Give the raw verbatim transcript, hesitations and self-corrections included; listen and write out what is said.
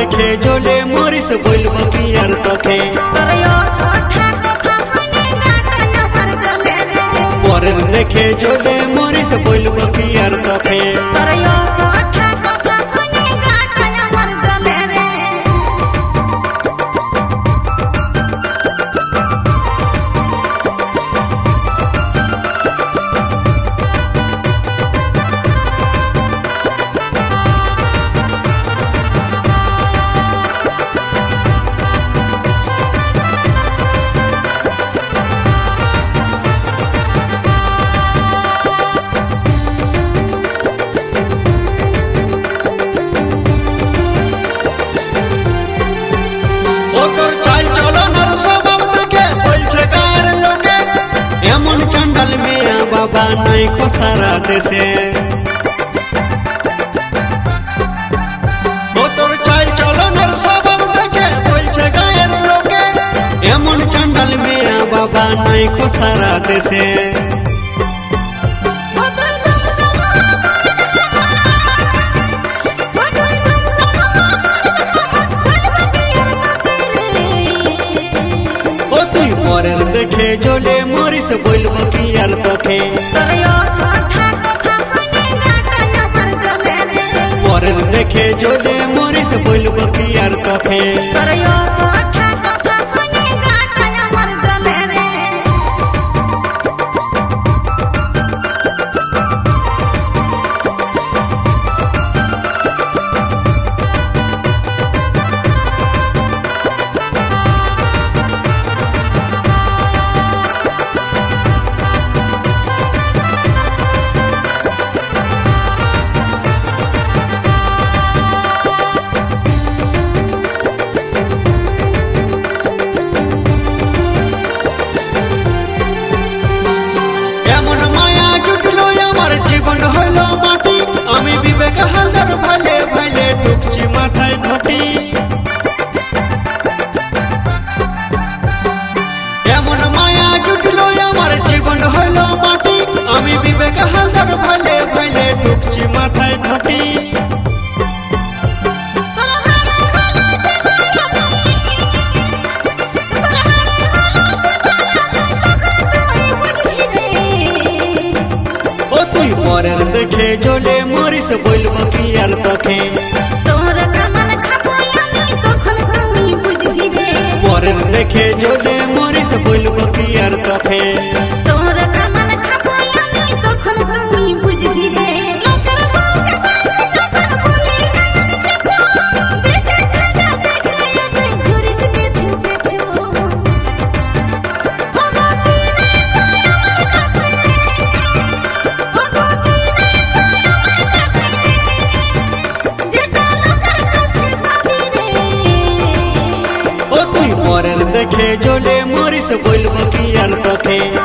देखे जोले मोरिस बोलबो की यार तोखे परेर देखे जोले मोरिस बोलबो की यार तोखे एमन चंडल में बाबा नहीं को सारा देशे ओ तोर चाल चलनर स्वभाव देखे बोलछे गायर लोके एमन चंडल में बाबा नहीं को सारा देशे देखे जोले मोरिस बोलबो की यार तोखे परेर देखे जोले मोरिस बोलबो की यार तोखे जीवन हलो माटी आमी विवेक हालदार भाले भाले डुबची माथाय घटी एमन माया जुटलो आमार जीवन हलो माटी आमी विवेक हालदार भाले भाले डुबची माथाय घटी परेर देखे जोले मोरिस बोलबो की यार तोखे परेर देखे जोले मोरिस बोलबो की यार तोखे परेर देखे जोले मोरिस बोलबो की यार तोखे।